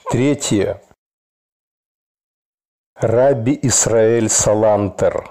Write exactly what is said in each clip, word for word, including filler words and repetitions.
Третье. Рабби Исраэль Салантер.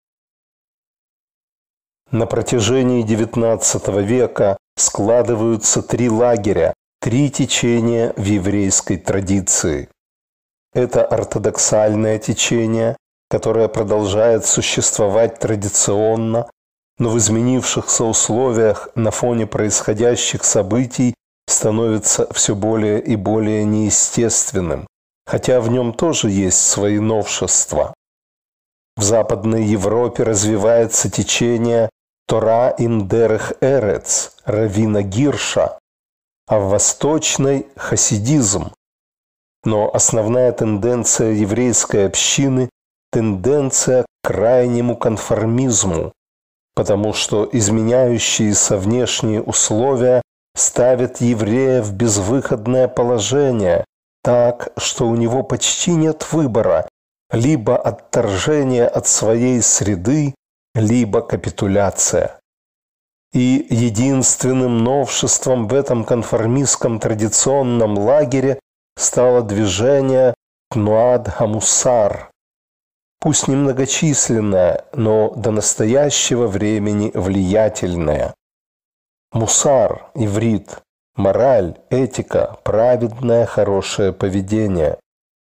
На протяжении девятнадцатого века складываются три лагеря, три течения в еврейской традиции. Это ортодоксальное течение, которое продолжает существовать традиционно, но в изменившихся условиях на фоне происходящих событий становится все более и более неестественным, хотя в нем тоже есть свои новшества. В Западной Европе развивается течение Тора ин дерех эрец раввина Гирша, а в Восточной – хасидизм. Но основная тенденция еврейской общины – тенденция к крайнему конформизму, потому что изменяющиеся внешние условия ставят еврея в безвыходное положение, так, что у него почти нет выбора – либо отторжение от своей среды, либо капитуляция. И единственным новшеством в этом конформистском традиционном лагере стало движение Тнуат ха-Мусар, пусть немногочисленное, но до настоящего времени влиятельное. Мусар, иврит, мораль, этика, праведное, хорошее поведение.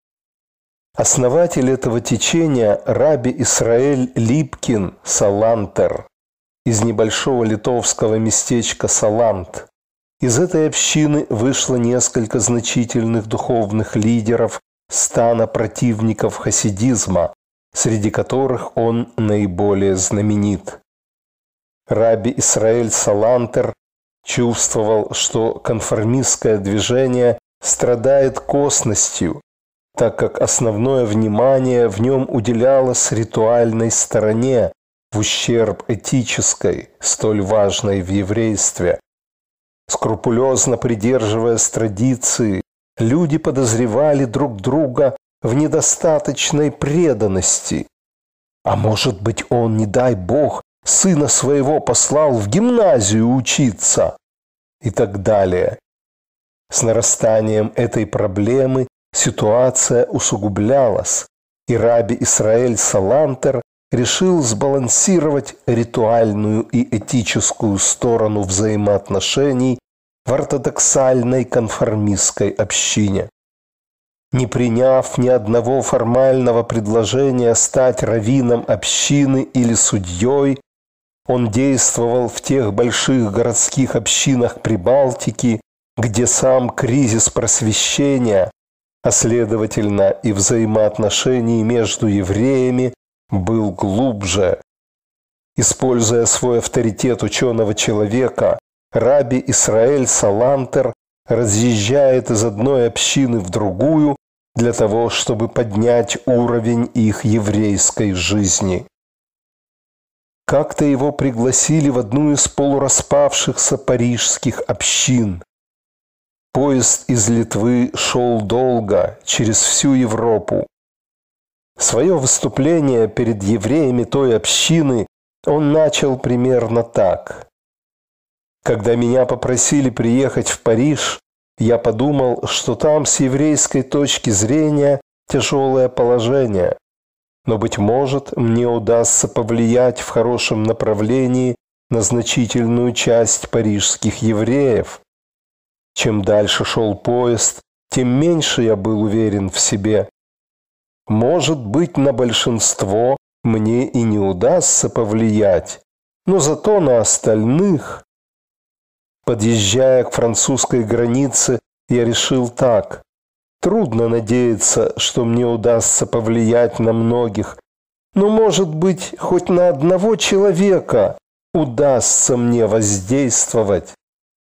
Основатель этого течения – рабби Исраэль Липкин Салантер из небольшого литовского местечка Салант. Из этой общины вышло несколько значительных духовных лидеров стана противников хасидизма, среди которых он наиболее знаменит. Рабби Исраэль Салантер чувствовал, что конформистское движение страдает косностью, так как основное внимание в нем уделялось ритуальной стороне в ущерб этической, столь важной в еврействе. Скрупулезно придерживаясь традиции, люди подозревали друг друга в недостаточной преданности. А может быть, он, не дай Бог, сына своего послал в гимназию учиться? И так далее. С нарастанием этой проблемы ситуация усугублялась, и рабби Исраэль Салантер решил сбалансировать ритуальную и этическую сторону взаимоотношений в ортодоксальной конформистской общине. Не приняв ни одного формального предложения стать раввином общины или судьей, он действовал в тех больших городских общинах Прибалтики, где сам кризис просвещения, а следовательно и взаимоотношений между евреями, был глубже. Используя свой авторитет ученого человека, рабби Исраэль Салантер разъезжает из одной общины в другую для того, чтобы поднять уровень их еврейской жизни. Как-то его пригласили в одну из полураспавшихся парижских общин. Поезд из Литвы шел долго, через всю Европу. Свое выступление перед евреями той общины он начал примерно так. Когда меня попросили приехать в Париж, я подумал, что там с еврейской точки зрения тяжелое положение. Но, быть может, мне удастся повлиять в хорошем направлении на значительную часть парижских евреев. Чем дальше шел поезд, тем меньше я был уверен в себе. Может быть, на большинство мне и не удастся повлиять, но зато на остальных. Подъезжая к французской границе, я решил так. Трудно надеяться, что мне удастся повлиять на многих, но, может быть, хоть на одного человека удастся мне воздействовать.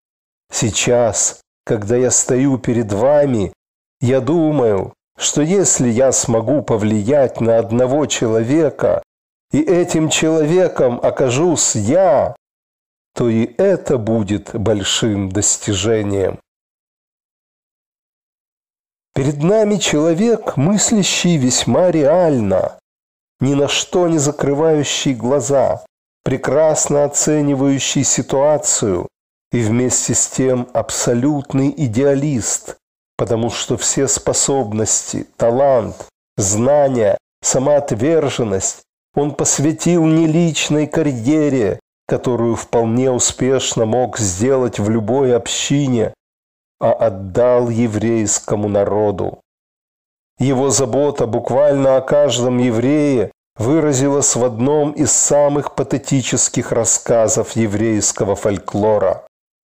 Сейчас, когда я стою перед вами, я думаю, что если я смогу повлиять на одного человека, и этим человеком окажусь я, то и это будет большим достижением. Перед нами человек, мыслящий весьма реально, ни на что не закрывающий глаза, прекрасно оценивающий ситуацию и вместе с тем абсолютный идеалист, потому что все способности, талант, знания, самоотверженность он посвятил не личной карьере, которую вполне успешно мог сделать в любой общине, а отдал еврейскому народу. Его забота буквально о каждом еврее выразилась в одном из самых патетических рассказов еврейского фольклора.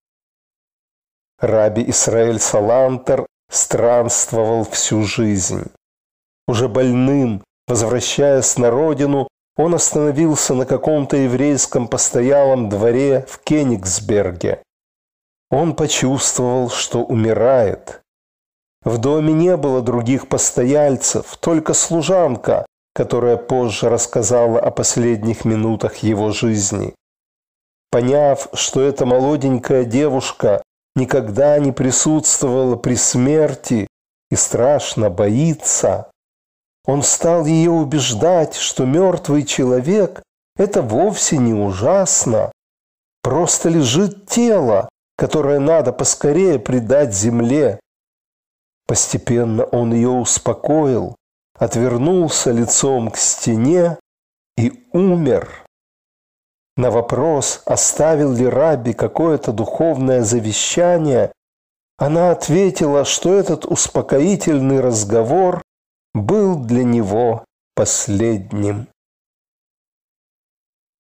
Раби Исраэль Салантер странствовал всю жизнь. Уже больным, возвращаясь на родину, он остановился на каком-то еврейском постоялом дворе в Кенигсберге. Он почувствовал, что умирает. В доме не было других постояльцев, только служанка, которая позже рассказала о последних минутах его жизни. Поняв, что эта молоденькая девушка никогда не присутствовала при смерти и страшно боится, он стал ее убеждать, что мертвый человек – это вовсе не ужасно. Просто лежит тело, которое надо поскорее предать земле. Постепенно он ее успокоил, отвернулся лицом к стене и умер. На вопрос, оставил ли Раби какое-то духовное завещание, она ответила, что этот успокоительный разговор был для него последним.